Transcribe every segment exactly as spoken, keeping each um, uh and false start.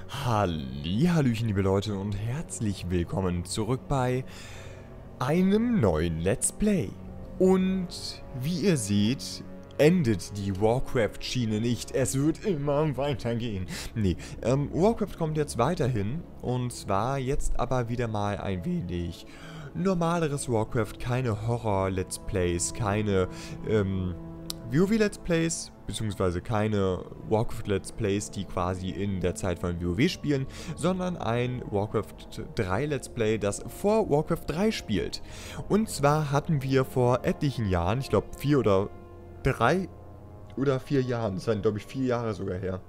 Hallihallöchen, liebe Leute, und herzlich willkommen zurück bei einem neuen Let's Play. Und wie ihr seht, endet die Warcraft-Schiene nicht. Es wird immer weitergehen. Nee, ähm, Warcraft kommt jetzt weiterhin. Und zwar jetzt aber wieder mal ein wenig normaleres Warcraft. Keine Horror-Let's Plays, keine, ähm... WoW-Let's Plays, beziehungsweise keine Warcraft-Let's Plays, die quasi in der Zeit von WoW spielen, sondern ein Warcraft drei Let's Play, das vor Warcraft drei spielt. Und zwar hatten wir vor etlichen Jahren, ich glaube vier oder drei oder vier Jahren, das waren glaube ich vier Jahre sogar her.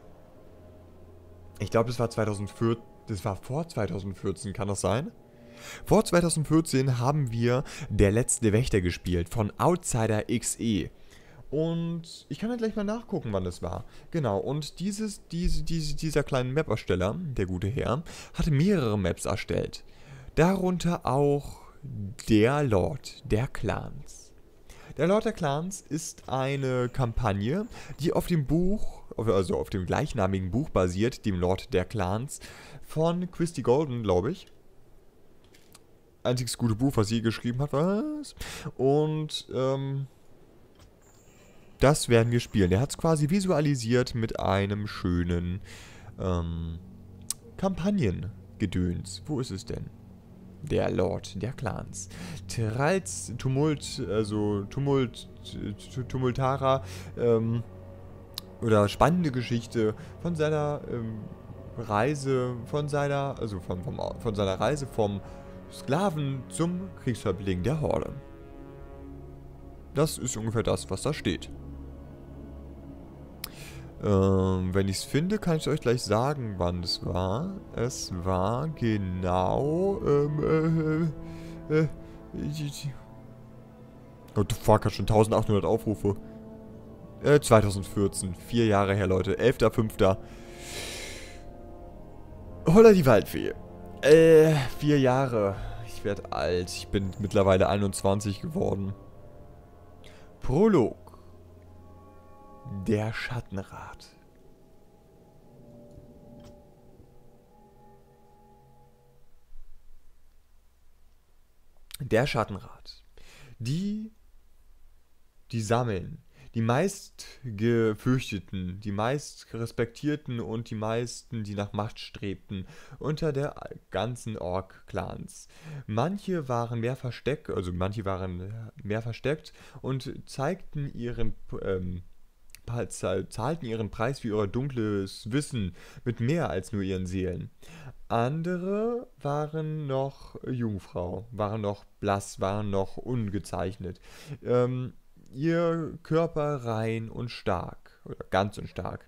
Ich glaube, das war zweitausendvierzehn, das war vor zweitausendvierzehn, kann das sein? Vor zweitausendvierzehn haben wir Der letzte Wächter gespielt von Outsider X E. Und ich kann ja gleich mal nachgucken, wann es war. Genau, und dieses, diese, diese, dieser kleine Map-Ersteller, der gute Herr, hat mehrere Maps erstellt. Darunter auch der Lord der Clans. Der Lord der Clans ist eine Kampagne, die auf dem Buch, also auf dem gleichnamigen Buch basiert, dem Lord der Clans, von Christie Golden, glaube ich. Einziges gute Buch, was sie geschrieben hat, was? Und, ähm... das werden wir spielen. Der hat es quasi visualisiert mit einem schönen ähm, Kampagnengedöns. Wo ist es denn? Der Lord der Clans. Trals, Tumult, also Tumult, Tumultara, ähm, oder spannende Geschichte von seiner ähm, Reise, von seiner, also von, vom, von seiner Reise vom Sklaven zum Kriegshäuptling der Horde. Das ist ungefähr das, was da steht. Ähm, wenn ich es finde, kann ich euch gleich sagen, wann es war. Es war genau, ähm, äh, äh, what the fuck, hat schon eintausendachthundert Aufrufe. Äh, zweitausendvierzehn, vier Jahre her, Leute, elfter fünfter Holla die Waldfee. Äh, vier Jahre. Ich werde alt, ich bin mittlerweile einundzwanzig geworden. Prolog. Der Schattenrat. Der Schattenrat. Die, die sammeln die meist gefürchteten, die meist respektierten und die meisten, die nach Macht strebten, unter der ganzen Ork-Clans. Manche waren mehr versteckt, also manche waren mehr versteckt und zeigten ihren, ähm, zahlten ihren Preis für ihr dunkles Wissen mit mehr als nur ihren Seelen. Andere waren noch Jungfrau, waren noch blass, waren noch ungezeichnet. Ähm, ihr Körper rein und stark, oder ganz und stark.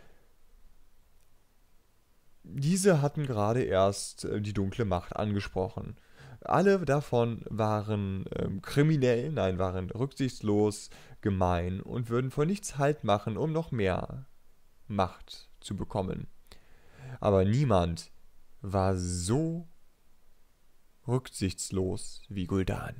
Diese hatten gerade erst äh, die dunkle Macht angesprochen. Alle davon waren ähm, kriminell, nein, waren rücksichtslos, gemein und würden vor nichts Halt machen, um noch mehr Macht zu bekommen. Aber niemand war so rücksichtslos wie Gul'dan.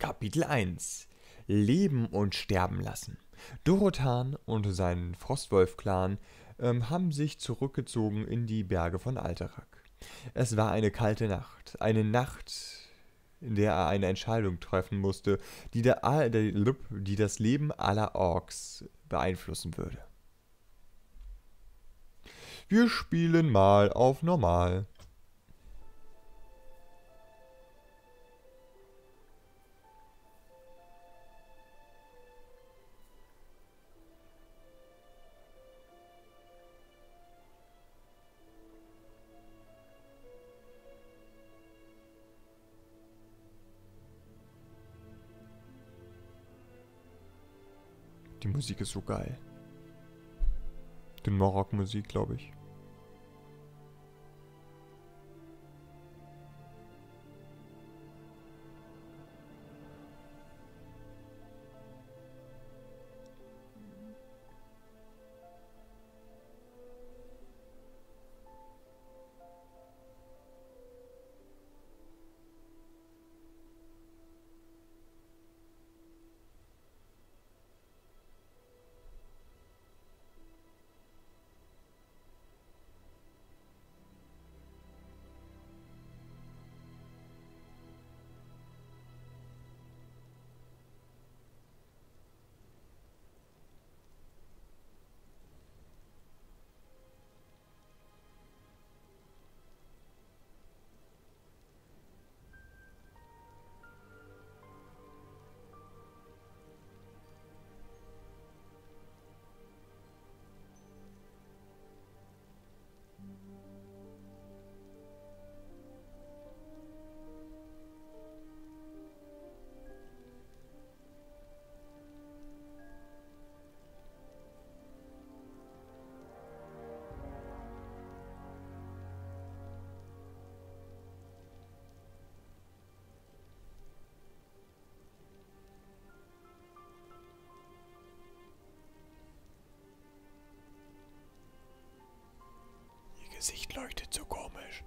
Kapitel eins. Leben und sterben lassen. Durotan und sein Frostwolf-Clan ähm, haben sich zurückgezogen in die Berge von Alterac. Es war eine kalte Nacht. Eine Nacht, in der er eine Entscheidung treffen musste, die, der, die das Leben aller Orks beeinflussen würde. Wir spielen mal auf normal. Die Musik ist so geil. Die Morok-Musik, glaube ich. Gesicht leuchtet so komisch.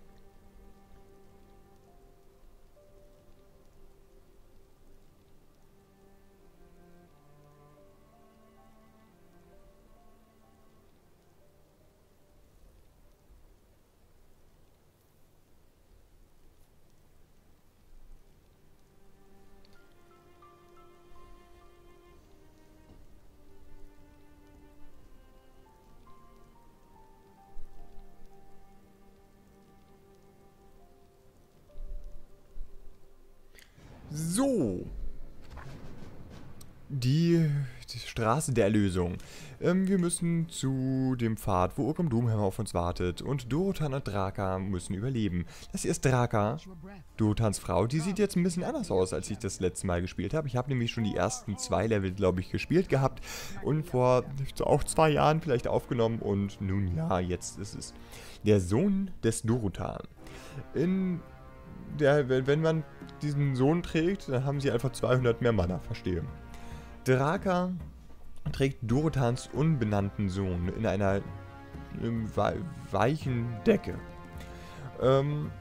So. Die, die Straße der Erlösung. Ähm, wir müssen zu dem Pfad, wo Urkum Doomhammer auf uns wartet. Und Durotan und Draka müssen überleben. Das hier ist Draka, Durotans Frau. Die sieht jetzt ein bisschen anders aus, als ich das letzte Mal gespielt habe. Ich habe nämlich schon die ersten zwei Level, glaube ich, gespielt gehabt. Und vor auch zwei Jahren vielleicht aufgenommen. Und nun ja, jetzt ist es der Sohn des Durotan. In... Der, wenn man diesen Sohn trägt, dann haben sie einfach zweihundert mehr Mana, verstehe. Draka trägt Durotans unbenannten Sohn in einer ähm, weichen Decke. Ähm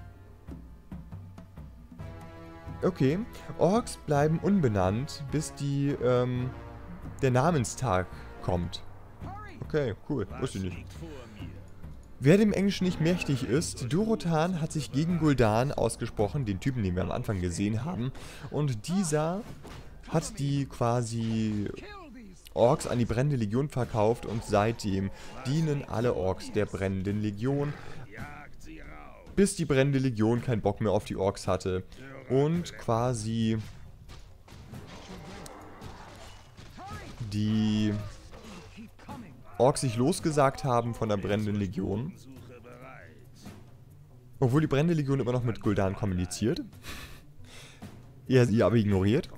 okay, Orks bleiben unbenannt, bis die, ähm, der Namenstag kommt. Okay, cool, wusste ich nicht. Wer dem Englischen nicht mächtig ist, Durotan hat sich gegen Gul'dan ausgesprochen, den Typen, den wir am Anfang gesehen haben. Und dieser hat die quasi Orks an die Brennende Legion verkauft und seitdem dienen alle Orks der Brennenden Legion, bis die Brennende Legion keinen Bock mehr auf die Orks hatte und quasi die Orks sich losgesagt haben von der Brennenden Legion. Obwohl die Brennende Legion immer noch mit Gul'dan kommuniziert. Er sie aber ignoriert.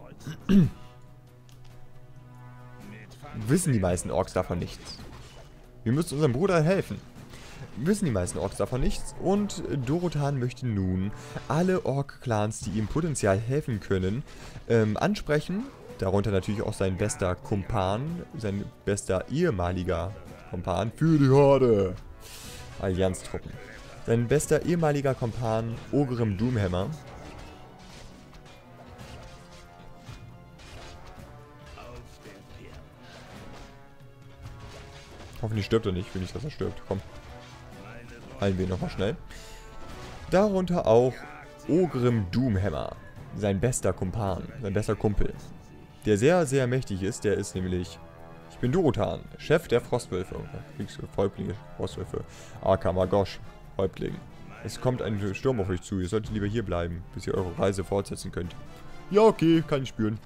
Wissen die meisten Orks davon nichts. Wir müssen unserem Bruder helfen. Wissen die meisten Orks davon nichts. Und Durotan möchte nun alle Ork-Clans, die ihm potenziell helfen können, ähm, ansprechen. Darunter natürlich auch sein bester Kumpan, sein bester ehemaliger Kumpan für die Horde. Allianztruppen. Sein bester ehemaliger Kumpan, Urkum Doomhammer. Hoffentlich stirbt er nicht. Ich will nicht, dass er stirbt. Komm. Heilen wir ihn nochmal schnell. Darunter auch Ogrim Doomhammer. Sein bester Kumpan. Sein bester Kumpel. Der sehr, sehr mächtig ist. Der ist nämlich... Ich bin Durotan. Chef der Frostwölfe. Kriegsvolklinge. Frostwölfe. Arkamagosh. Häuptling. Es kommt ein Sturm auf euch zu. Ihr solltet lieber hier bleiben, bis ihr eure Reise fortsetzen könnt. Ja, okay. Kann ich spüren.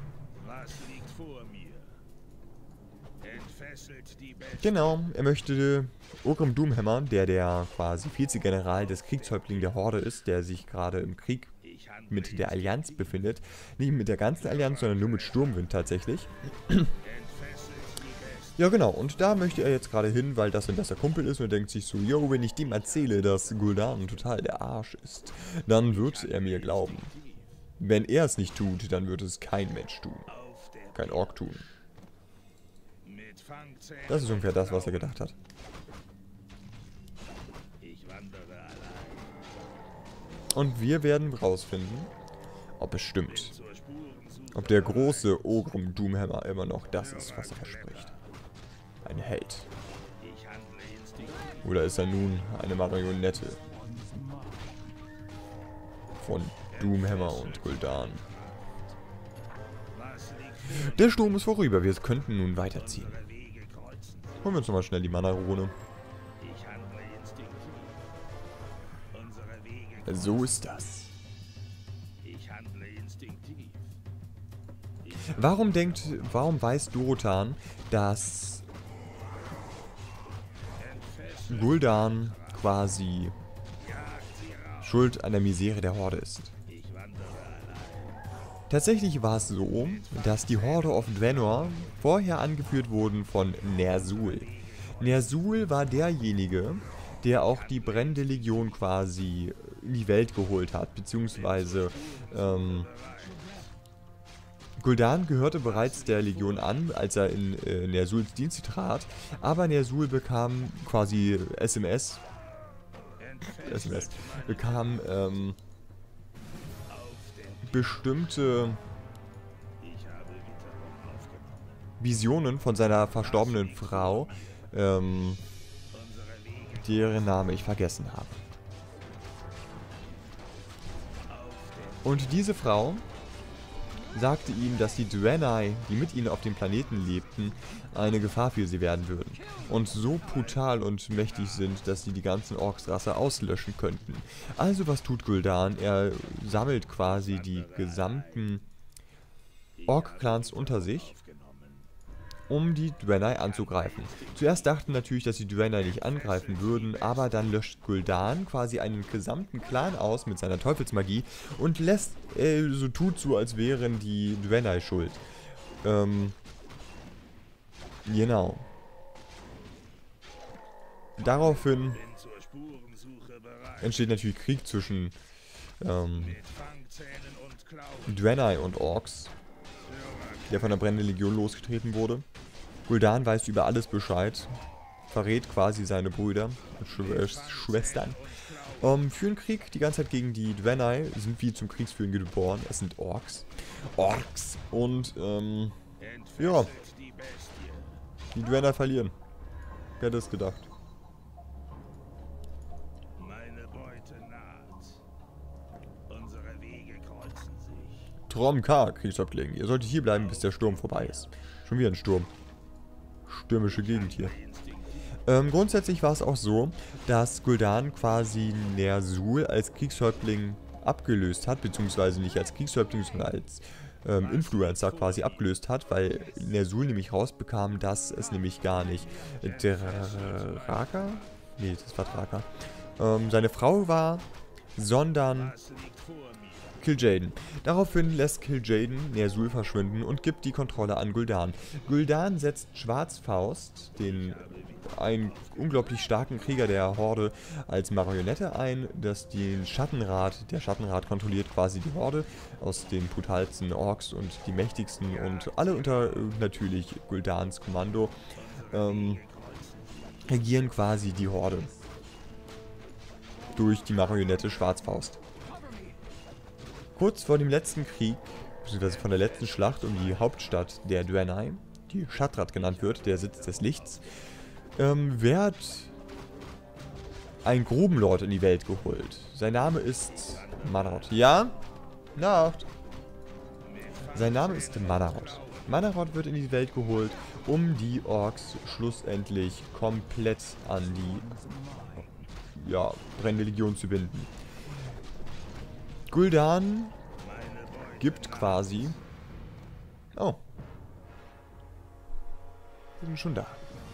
Genau, er möchte Ogrim Doomhammer, der der quasi Vizegeneral des Kriegshäuptlings der Horde ist, der sich gerade im Krieg mit der Allianz befindet. Nicht mit der ganzen Allianz, sondern nur mit Sturmwind tatsächlich. Ja genau, und da möchte er jetzt gerade hin, weil das sein bester Kumpel ist und denkt sich so, yo, wenn ich dem erzähle, dass Gul'dan total der Arsch ist, dann wird er mir glauben. Wenn er es nicht tut, dann wird es kein Mensch tun. Kein Ork tun. Das ist ungefähr das, was er gedacht hat. Und wir werden rausfinden, ob es stimmt. Ob der große Ogrim Doomhammer immer noch das ist, was er verspricht. Ein Held. Oder ist er nun eine Marionette von Doomhammer und Gul'dan? Der Sturm ist vorüber, wir könnten nun weiterziehen. Holen wir uns nochmal schnell die Mana-Rune. So ist das. Warum denkt, warum weiß Durotan, dass Gul'dan quasi schuld an der Misere der Horde ist? Tatsächlich war es so, dass die Horde of Draenor vorher angeführt wurden von Ner'zhul. Ner'zhul war derjenige, der auch die brennende Legion quasi in die Welt geholt hat, beziehungsweise ähm, Gul'dan gehörte bereits der Legion an, als er in äh, Ner'zhuls Dienste trat, aber Ner'zhul bekam quasi S M S, S M S, bekam ähm, bestimmte Visionen von seiner verstorbenen Frau, ähm, deren Name ich vergessen habe. Und diese Frau sagte ihm, dass die Draenei, die mit ihnen auf dem Planeten lebten, eine Gefahr für sie werden würden. Und so brutal und mächtig sind, dass sie die ganzen Orks-Rasse auslöschen könnten. Also was tut Gul'dan? Er sammelt quasi die gesamten Ork-Clans unter sich, um die Draenei anzugreifen. Zuerst dachten natürlich, dass die Draenei nicht angreifen würden, aber dann löscht Gul'dan quasi einen gesamten Clan aus mit seiner Teufelsmagie und lässt, äh, so tut so, als wären die Draenei schuld. Ähm, genau. Daraufhin entsteht natürlich Krieg zwischen ähm, Draenei und Orks, der von der brennenden Legion losgetreten wurde. Gul'dan weiß über alles Bescheid, verrät quasi seine Brüder und Sch äh, Schwestern. Ähm, führen Krieg die ganze Zeit gegen die Draenei, sind wie zum Kriegsführen geboren. Es sind Orks. Orks. Und, ähm, ja. Die Draenei verlieren. Wer hätte es gedacht? Trom K, Kriegshäuptling. Ihr solltet hier bleiben, bis der Sturm vorbei ist. Schon wieder ein Sturm. Stürmische Gegend hier. Ähm, grundsätzlich war es auch so, dass Gul'dan quasi Ner'zhul als Kriegshäuptling abgelöst hat, beziehungsweise nicht als Kriegshäuptling, sondern als ähm, Influencer quasi abgelöst hat, weil Ner'zhul nämlich rausbekam, dass es nämlich gar nicht Draka? Nee, das war Draka. Ähm, seine Frau war, sondern Kil'jaeden. Daraufhin lässt Kil'jaeden Ner'zhul verschwinden und gibt die Kontrolle an Gul'dan. Gul'dan setzt Schwarzfaust, den einen unglaublich starken Krieger der Horde, als Marionette ein, das den Schattenrat, der Schattenrat kontrolliert quasi die Horde aus den brutalsten Orks und die mächtigsten und alle unter äh, natürlich Gul'dans Kommando ähm, regieren quasi die Horde durch die Marionette Schwarzfaust. Kurz vor dem letzten Krieg, beziehungsweise von der letzten Schlacht um die Hauptstadt der Draenei, die Shattrath genannt wird, der Sitz des Lichts, ähm, wird ein Grubenlord in die Welt geholt. Sein Name ist Manarod. Ja? Nacht. Sein Name ist Manarod. Manarod wird in die Welt geholt, um die Orks schlussendlich komplett an die ja, brennende Legion zu binden. Gul'dan gibt quasi... Oh. Wir sind schon da.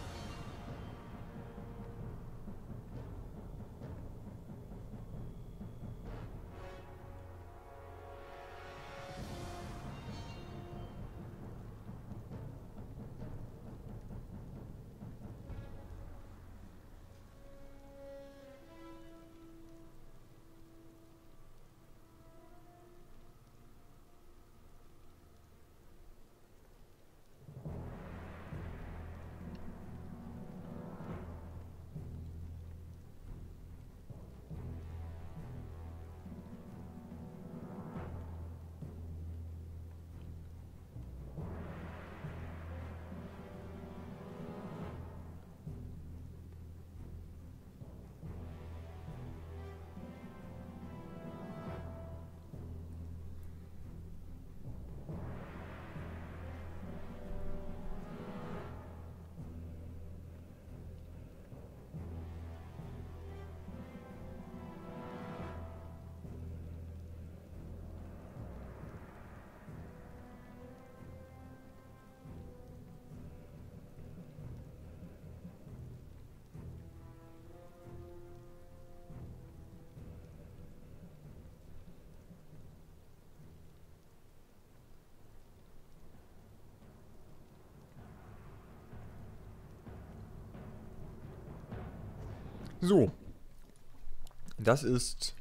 So. Das ist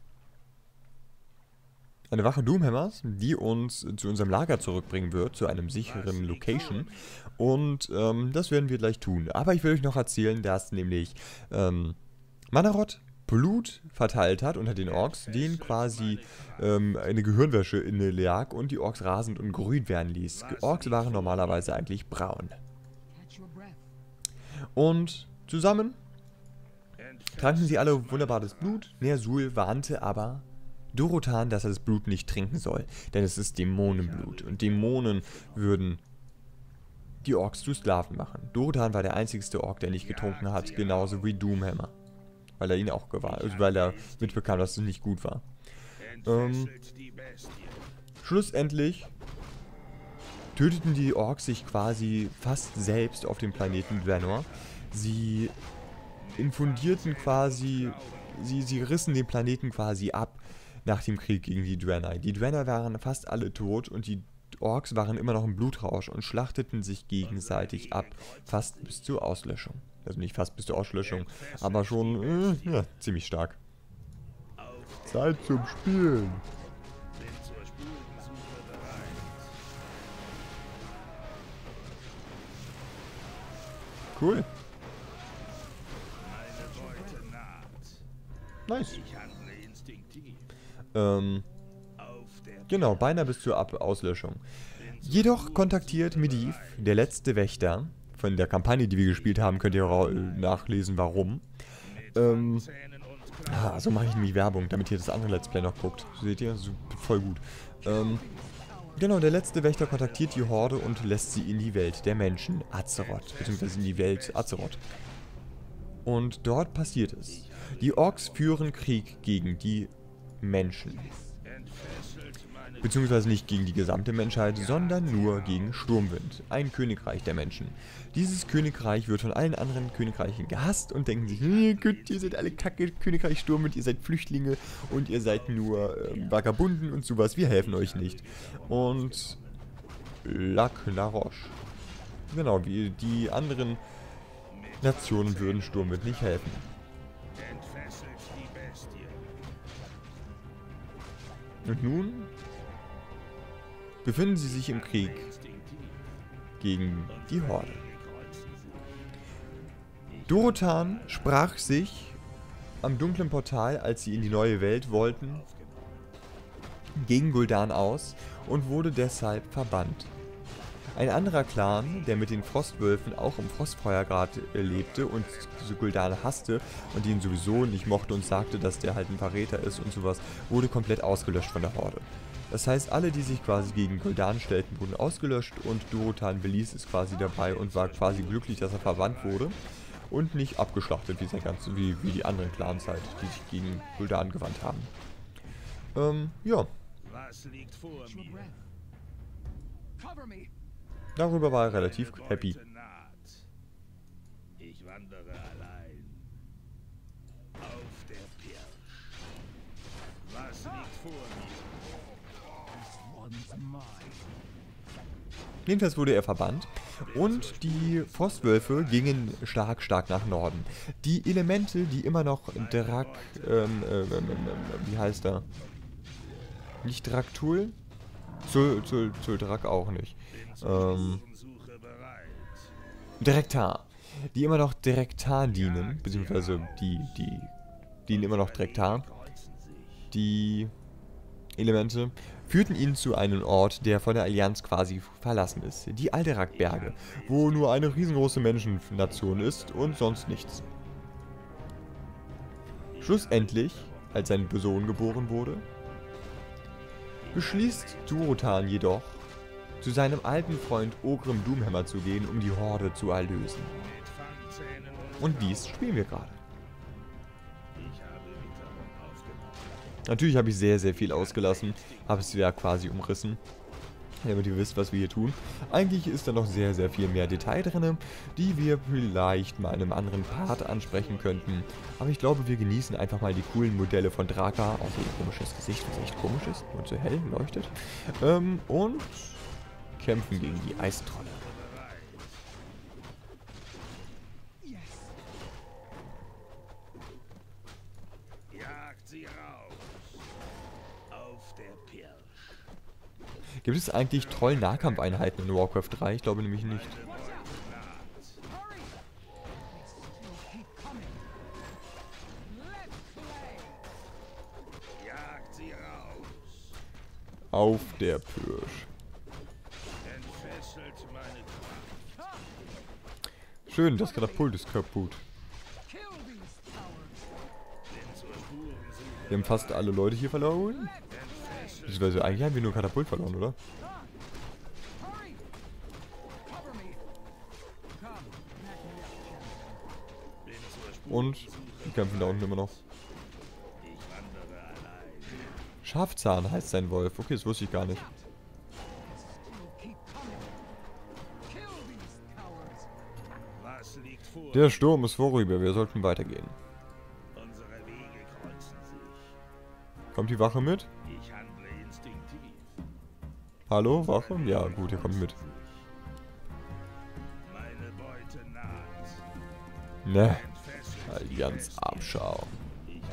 eine Wache Doomhammers, die uns zu unserem Lager zurückbringen wird, zu einem sicheren Location. Und ähm, das werden wir gleich tun. Aber ich will euch noch erzählen, dass nämlich ähm, Manarod Blut verteilt hat unter den Orks, denen quasi ähm, eine Gehirnwäsche inne lag und die Orks rasend und grün werden ließ. Orks waren normalerweise eigentlich braun. Und zusammen tranken sie alle wunderbares Blut. Ner'zhul warnte aber Durotan, dass er das Blut nicht trinken soll, denn es ist Dämonenblut und Dämonen würden die Orks zu Sklaven machen. Durotan war der einzigste Ork, der nicht getrunken hat, genauso wie Doomhammer, weil er ihn auch gewahr, also weil er mitbekam, dass es nicht gut war. Ähm, schlussendlich töteten die Orks sich quasi fast selbst auf dem Planeten Draenor. Sie infundierten quasi, sie, sie rissen den Planeten quasi ab nach dem Krieg gegen die Draenei. Die Draenei waren fast alle tot und die Orks waren immer noch im Blutrausch und schlachteten sich gegenseitig ab, fast bis zur Auslöschung. Also nicht fast bis zur Auslöschung, aber schon äh, ja, ziemlich stark. Zeit zum Spielen. Cool. Nice. Ähm, genau, beinahe bis zur Ab Auslöschung. Jedoch kontaktiert Medivh, der letzte Wächter von der Kampagne, die wir gespielt haben, könnt ihr auch nachlesen, warum. Ähm, ah, so mache ich nämlich Werbung, damit ihr das andere Let's Play noch guckt. Seht ihr? So, voll gut. Ähm, genau, der letzte Wächter kontaktiert die Horde und lässt sie in die Welt der Menschen, Azeroth, beziehungsweise in die Welt Azeroth. Und dort passiert es. Die Orks führen Krieg gegen die Menschen. Beziehungsweise nicht gegen die gesamte Menschheit, sondern nur gegen Sturmwind, ein Königreich der Menschen. Dieses Königreich wird von allen anderen Königreichen gehasst und denken sich, ihr seid alle kacke, Königreich Sturmwind, ihr seid Flüchtlinge und ihr seid nur äh, Vagabunden und sowas, wir helfen euch nicht. Und Lac La Roche. Genau, wie die anderen Nationen würden Sturmwind nicht helfen. Und nun befinden sie sich im Krieg gegen die Horde. Durotan sprach sich am dunklen Portal, als sie in die neue Welt wollten, gegen Gul'dan aus und wurde deshalb verbannt. Ein anderer Clan, der mit den Frostwölfen auch im Frostfeuergrad äh, lebte und diese Gul'dan hasste und ihn sowieso nicht mochte und sagte, dass der halt ein Verräter ist und sowas, wurde komplett ausgelöscht von der Horde. Das heißt, alle, die sich quasi gegen Gul'dan stellten, wurden ausgelöscht und Durotan Belise ist quasi dabei und war quasi glücklich, dass er verbannt wurde und nicht abgeschlachtet wie, sein ganze, wie, wie die anderen Clans halt, die sich gegen Gul'dan gewandt haben. Ähm, ja. Was liegt vor mir? Darüber war er relativ happy. Ich wandere allein. Auf der Pirsch. Was liegt vor mir? Jedenfalls wurde er verbannt und die Frostwölfe gingen stark, stark nach Norden. Die Elemente, die immer noch Drak, ähm, ähm, ähm, wie heißt er? Nicht Draktul? Zul, Zul, Zuldrak auch nicht. Ähm, Drektar. Die immer noch Drektar dienen, beziehungsweise die, die dienen immer noch Drektar. Die Elemente führten ihn zu einem Ort, der von der Allianz quasi verlassen ist. Die Alderak-Berge, wo nur eine riesengroße Menschennation ist und sonst nichts. Schlussendlich, als sein Sohn geboren wurde, beschließt Durotan jedoch, zu seinem alten Freund Ogrim Doomhammer zu gehen, um die Horde zu erlösen. Und dies spielen wir gerade. Natürlich habe ich sehr, sehr viel ausgelassen, habe es ja quasi umrissen, damit ihr wisst, was wir hier tun. Eigentlich ist da noch sehr, sehr viel mehr Detail drin, die wir vielleicht mal in einem anderen Part ansprechen könnten. Aber ich glaube, wir genießen einfach mal die coolen Modelle von Draka, auch ihr komisches Gesicht, was echt komisch ist und so hell leuchtet. Ähm, und kämpfen gegen die Eistrolle. Jagt sie raus. Auf der Pirsch. Gibt es eigentlich Troll-Nahkampfeinheiten in Warcraft drei? Ich glaube nämlich nicht. Jagt sie raus. Auf der Pirsch. Entfesselt meine Kraft. Schön, das Katapult ist kaputt. Bin zur Spurensuche. Wir haben fast alle Leute hier verloren. Entfesselt. Beziehungsweise eigentlich haben wir nur Katapult verloren, oder? Bin zur Spurensuche. Und die kämpfen da unten immer noch. Ich wandere allein. Schafzahn heißt sein Wolf. Okay, das wusste ich gar nicht. Was liegt vor? Der Sturm ist vorüber, wir sollten weitergehen. Unsere Wege kreuzen sich. Kommt die Wache mit? Ich handle instinktiv. Hallo, Wache? Ja, gut, ihr kommt mit. Meine Beute naht. Ne, Entfesselt. Allianz Abschau. Ich habe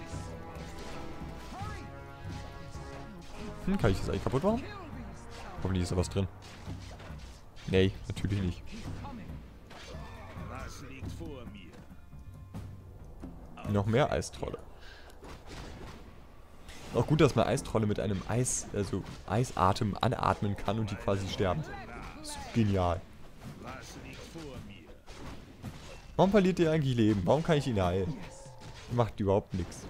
Hm, kann ich das eigentlich kaputt machen? Hoffentlich ist da was drin. Nee, natürlich nicht. Was liegt vor mir? Noch mehr Eistrolle. Auch gut, dass man Eistrolle mit einem Eis, also Eisatem anatmen kann und die quasi sterben. Das ist genial. Was liegt vor mir? Warum verliert ihr eigentlich Leben? Warum kann ich ihn heilen? Macht überhaupt nichts.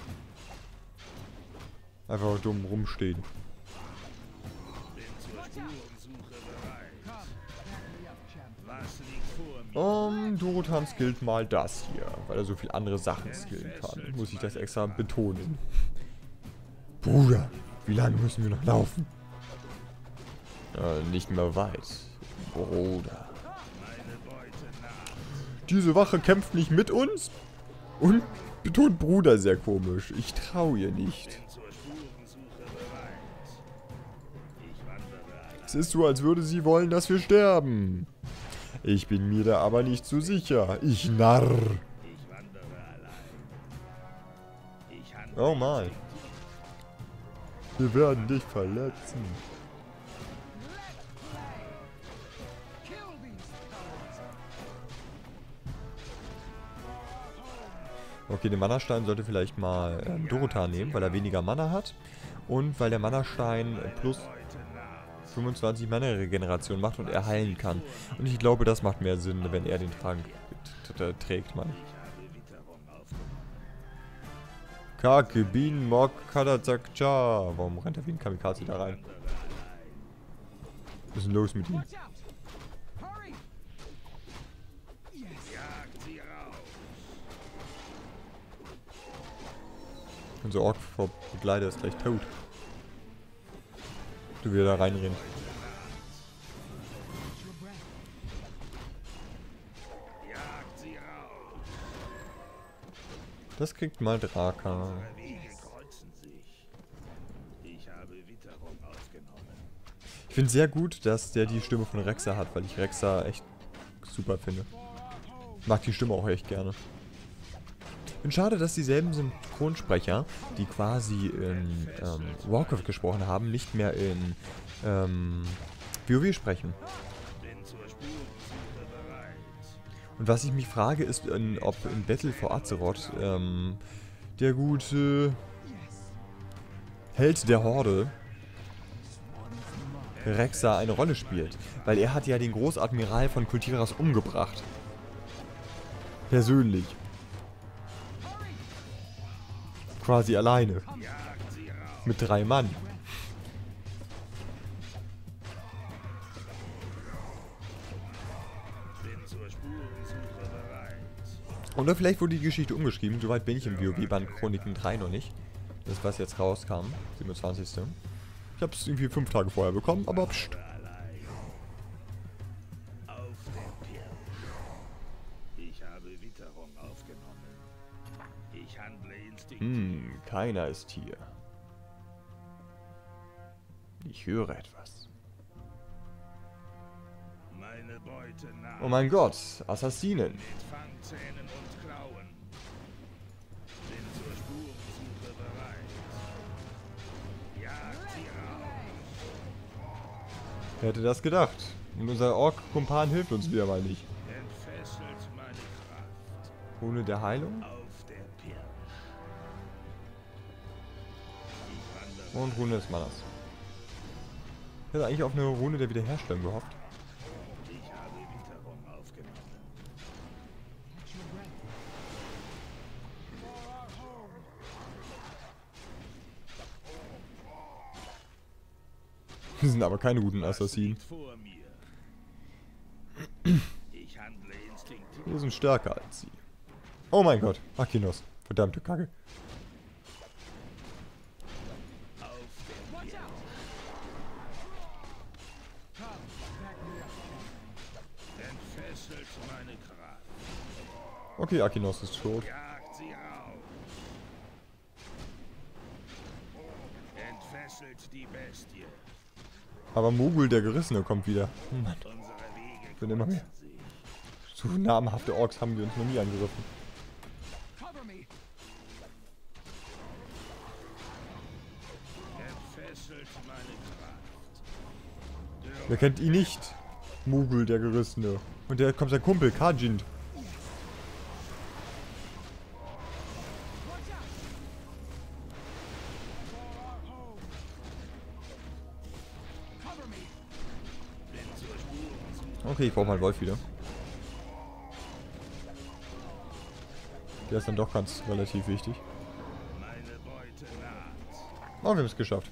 Einfach dumm rumstehen. Bin zur Spurensuche bereit. Was liegt vor mir? Um, Durotan skillt mal das hier, weil er so viel andere Sachen skillen kann. Muss ich das extra betonen. Bruder, wie lange müssen wir noch laufen? Äh, nicht mehr weit. Bruder. Meine Beute naht. Diese Wache kämpft nicht mit uns? Und betont Bruder sehr komisch. Ich traue ihr nicht. Bin zur Spurensuche bereit. Ich wandere allein. Es ist so, als würde sie wollen, dass wir sterben. Ich bin mir da aber nicht so sicher. Ich Narr. Ich wandere allein. Ich handle Oh mal. instinktiv. Wir werden dich verletzen. Okay, den Mana-Stein sollte vielleicht mal ähm, Durotan nehmen, weil er weniger Mana hat. Und weil der Mana-Stein plus Beute naht. fünfundzwanzig Mana Regeneration macht und er heilen kann. Und ich glaube, das macht mehr Sinn, wenn er den Trank trägt, Mann. Kake, Bienen, Mok, Kadazak, Cha. Warum rennt er wie ein Kamikaze da rein? Was ist denn los mit ihm? Unser Ork-Begleiter ist gleich tot. Du wieder da reinrennen. Das kriegt mal Draka. Ich finde sehr gut, dass der die Stimme von Rexa hat, weil ich Rexa echt super finde. Mag die Stimme auch echt gerne. Und schade, dass dieselben Synchronsprecher, die quasi in ähm, Warcraft gesprochen haben, nicht mehr in ähm, WoW sprechen. Und was ich mich frage, ist, in, ob in Battle for Azeroth ähm, der gute Held der Horde Rexa eine Rolle spielt. Weil er hat ja den Großadmiral von Kul Tiras umgebracht. Persönlich. Quasi alleine. Mit drei Mann. Oder vielleicht wurde die Geschichte umgeschrieben. Soweit bin ich im WoW-Band Chroniken drei noch nicht. Das, was jetzt rauskam. siebenundzwanzigste Ich habe es irgendwie fünf Tage vorher bekommen, aber pst. Hm, keiner ist hier. Ich höre etwas. Oh mein Gott, Assassinen. Wer hätte das gedacht? Und unser Ork-Kumpan hilft uns wieder mal nicht. Ohne der Heilung? Und Rune des Mannes. Ich hätte eigentlich auf eine Rune der Wiederherstellung gehofft. Die sind aber keine guten Assassinen. Wir sind stärker als sie. Oh mein Gott, Akinos. Verdammte Kacke. Okay, Akinos ist tot. Aber Mogul der Gerissene kommt wieder. Mann. Ich bin immer mehr. So namhafte Orks haben wir uns noch nie angegriffen. Wer kennt ihn nicht? Mogul der Gerissene. Und der kommt sein Kumpel, Khajiit. Okay, ich brauche mal Wolf wieder. Der ist dann doch ganz relativ wichtig. Oh, wir haben es geschafft.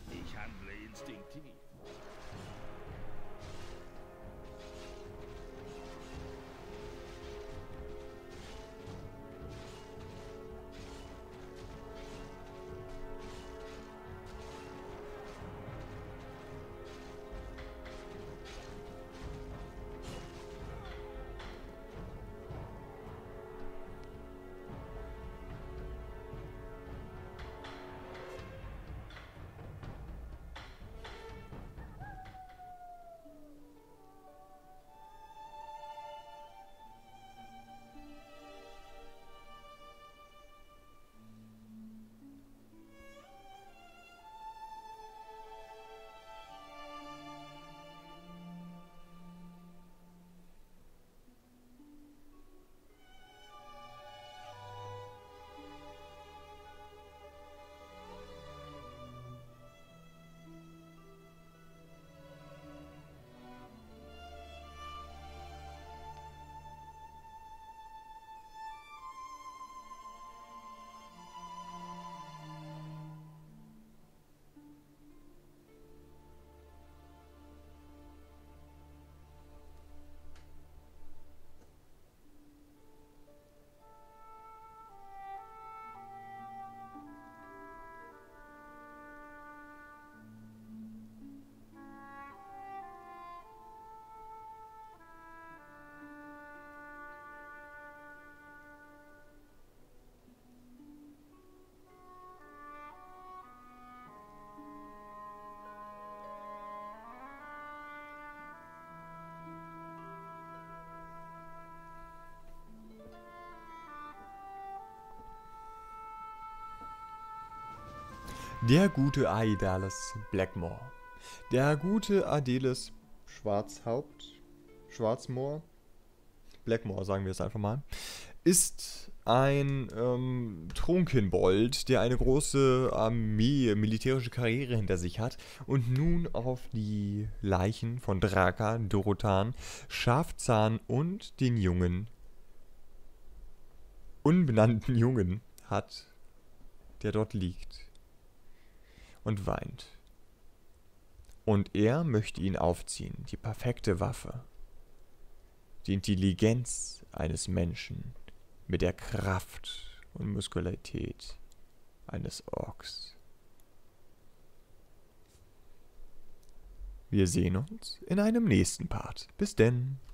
Der gute Aedalis Blackmore. Der gute Aedalis Schwarzhaupt, Schwarzmoor, Blackmore sagen wir es einfach mal, ist ein ähm, Trunkenbold, der eine große Armee, militärische Karriere hinter sich hat und nun auf die Leichen von Draka, Dorotan, Schafzahn und den jungen, unbenannten Jungen hat, der dort liegt und weint. Und er möchte ihn aufziehen, die perfekte Waffe, die Intelligenz eines Menschen mit der Kraft und Muskularität eines Orks. Wir sehen uns in einem nächsten Part. Bis denn.